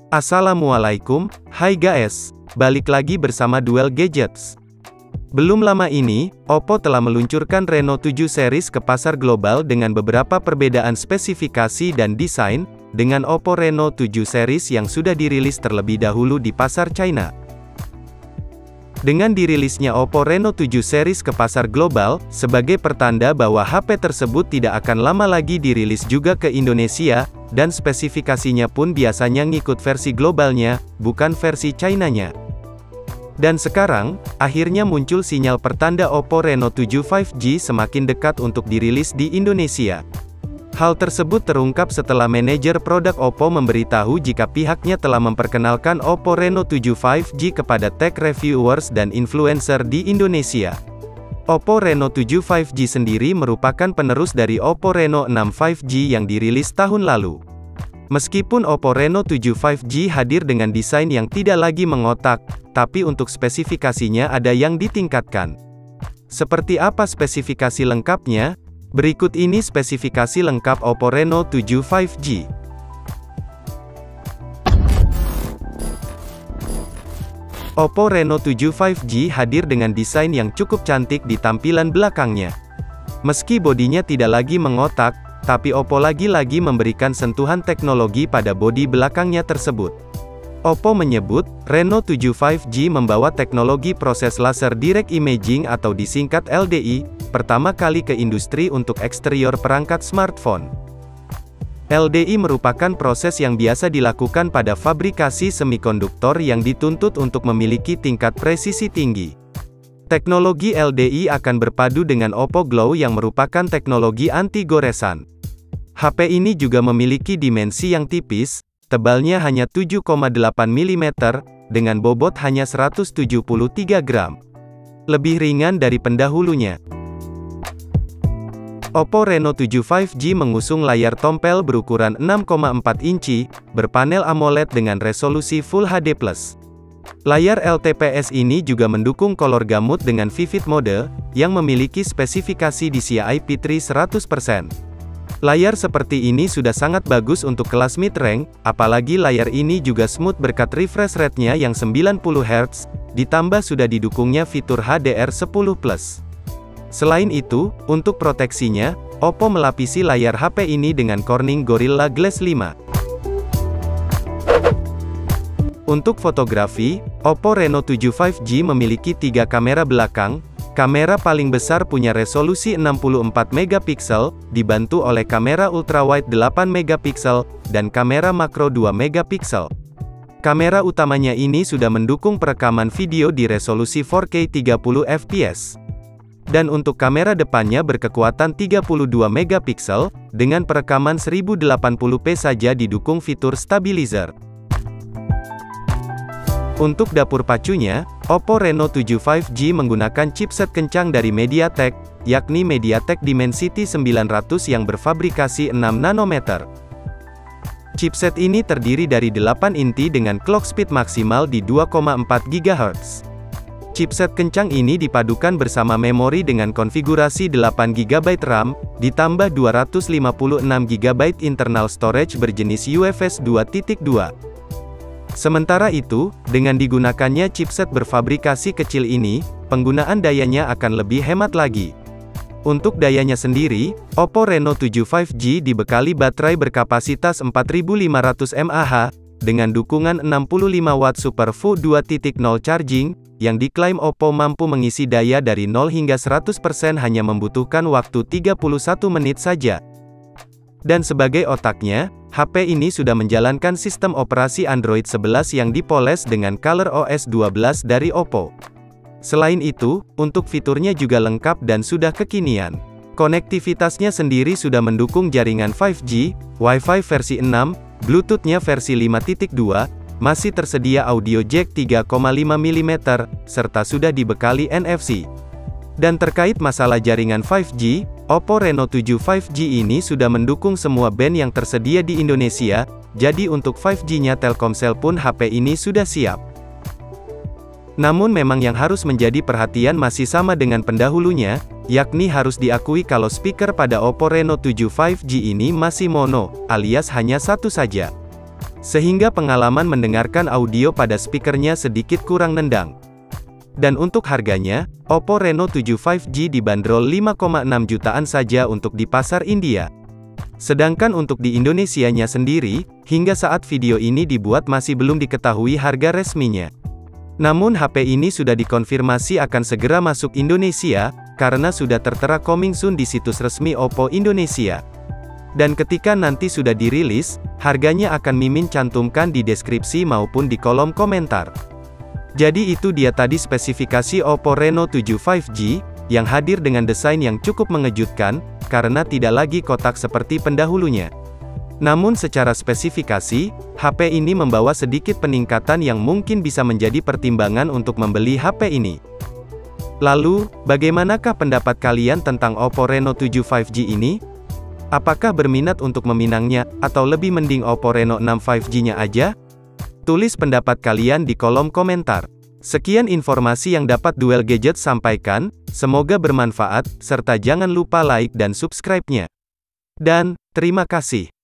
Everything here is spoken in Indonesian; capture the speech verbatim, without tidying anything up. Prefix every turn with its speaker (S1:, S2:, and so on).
S1: Assalamualaikum, hai guys, balik lagi bersama Duel Gadgets. Belum lama ini, Oppo telah meluncurkan Reno tujuh series ke pasar global dengan beberapa perbedaan spesifikasi dan desain, dengan Oppo Reno tujuh series yang sudah dirilis terlebih dahulu di pasar China. Dengan dirilisnya Oppo Reno tujuh series ke pasar global, sebagai pertanda bahwa H P tersebut tidak akan lama lagi dirilis juga ke Indonesia, dan spesifikasinya pun biasanya ngikut versi globalnya, bukan versi China-nya. Dan sekarang, akhirnya muncul sinyal pertanda Oppo Reno tujuh lima G semakin dekat untuk dirilis di Indonesia. Hal tersebut terungkap setelah manajer produk Oppo memberitahu jika pihaknya telah memperkenalkan Oppo Reno tujuh lima G kepada tech reviewers dan influencer di Indonesia. Oppo Reno tujuh lima G sendiri merupakan penerus dari Oppo Reno enam lima G yang dirilis tahun lalu. Meskipun Oppo Reno tujuh lima G hadir dengan desain yang tidak lagi mengotak, tapi untuk spesifikasinya ada yang ditingkatkan. Seperti apa spesifikasi lengkapnya? Berikut ini spesifikasi lengkap Oppo Reno tujuh lima G. Oppo Reno tujuh lima G hadir dengan desain yang cukup cantik di tampilan belakangnya. Meski bodinya tidak lagi mengotak, tapi Oppo lagi-lagi memberikan sentuhan teknologi pada bodi belakangnya tersebut. Oppo menyebut, Reno tujuh lima G membawa teknologi proses laser direct imaging atau disingkat L D I, pertama kali ke industri untuk eksterior perangkat smartphone. L D I merupakan proses yang biasa dilakukan pada fabrikasi semikonduktor yang dituntut untuk memiliki tingkat presisi tinggi. Teknologi L D I akan berpadu dengan Oppo Glow yang merupakan teknologi anti-goresan. H P ini juga memiliki dimensi yang tipis, tebalnya hanya tujuh koma delapan milimeter, dengan bobot hanya seratus tujuh puluh tiga gram. Lebih ringan dari pendahulunya. Oppo Reno tujuh lima G mengusung layar tompel berukuran enam koma empat inci, berpanel AMOLED dengan resolusi Full H D plus. Layar L T P S ini juga mendukung color gamut dengan Vivid Mode, yang memiliki spesifikasi D C I P tiga seratus persen. Layar seperti ini sudah sangat bagus untuk kelas mid-range, apalagi layar ini juga smooth berkat refresh rate-nya yang sembilan puluh hertz, ditambah sudah didukungnya fitur H D R sepuluh plus. Selain itu, untuk proteksinya, Oppo melapisi layar H P ini dengan Corning Gorilla Glass lima. Untuk fotografi, Oppo Reno tujuh lima G memiliki tiga kamera belakang. Kamera paling besar punya resolusi enam puluh empat megapiksel, dibantu oleh kamera ultrawide delapan megapiksel, dan kamera makro dua megapiksel. Kamera utamanya ini sudah mendukung perekaman video di resolusi empat K tiga puluh F P S. Dan untuk kamera depannya berkekuatan tiga puluh dua megapiksel, dengan perekaman seribu delapan puluh p saja didukung fitur stabilizer. Untuk dapur pacunya, Oppo Reno tujuh lima G menggunakan chipset kencang dari MediaTek, yakni MediaTek Dimensity sembilan ratus yang berfabrikasi enam nanometer. Chipset ini terdiri dari delapan inti dengan clock speed maksimal di dua koma empat gigahertz. Chipset kencang ini dipadukan bersama memori dengan konfigurasi delapan giga byte RAM, ditambah dua ratus lima puluh enam giga byte internal storage berjenis U F S dua titik dua. Sementara itu, dengan digunakannya chipset berfabrikasi kecil ini, penggunaan dayanya akan lebih hemat lagi. Untuk dayanya sendiri, Oppo Reno tujuh lima G dibekali baterai berkapasitas empat ribu lima ratus mAh, dengan dukungan enam puluh lima watt Super V dua titik nol charging, yang diklaim Oppo mampu mengisi daya dari nol hingga seratus persen hanya membutuhkan waktu tiga puluh satu menit saja. Dan sebagai otaknya, H P ini sudah menjalankan sistem operasi Android sebelas yang dipoles dengan ColorOS dua belas dari Oppo. Selain itu, untuk fiturnya juga lengkap dan sudah kekinian. Konektivitasnya sendiri sudah mendukung jaringan lima G, Wi-Fi versi enam, Bluetooth-nya versi lima titik dua, masih tersedia audio jack tiga koma lima milimeter, serta sudah dibekali N F C. Dan terkait masalah jaringan lima G, Oppo Reno tujuh lima G ini sudah mendukung semua band yang tersedia di Indonesia, jadi untuk lima G-nya Telkomsel pun H P ini sudah siap. Namun memang yang harus menjadi perhatian masih sama dengan pendahulunya, yakni harus diakui kalau speaker pada Oppo Reno tujuh lima G ini masih mono, alias hanya satu saja. sehingga pengalaman mendengarkan audio pada speakernya sedikit kurang nendang. Dan untuk harganya, Oppo Reno tujuh lima G dibanderol lima koma enam jutaan saja untuk di pasar India. Sedangkan untuk di Indonesianya sendiri, hingga saat video ini dibuat masih belum diketahui harga resminya. Namun H P ini sudah dikonfirmasi akan segera masuk Indonesia, karena sudah tertera coming soon di situs resmi Oppo Indonesia. Dan ketika nanti sudah dirilis, harganya akan Mimin cantumkan di deskripsi maupun di kolom komentar. Jadi itu dia tadi spesifikasi Oppo Reno tujuh lima G, yang hadir dengan desain yang cukup mengejutkan, karena tidak lagi kotak seperti pendahulunya. Namun secara spesifikasi, H P ini membawa sedikit peningkatan yang mungkin bisa menjadi pertimbangan untuk membeli H P ini. Lalu, bagaimanakah pendapat kalian tentang Oppo Reno tujuh lima G ini? Apakah berminat untuk meminangnya, atau lebih mending Oppo Reno enam lima G-nya aja? Tulis pendapat kalian di kolom komentar. Sekian informasi yang dapat Duel Gadget sampaikan, semoga bermanfaat, serta jangan lupa like dan subscribe-nya. Dan, terima kasih.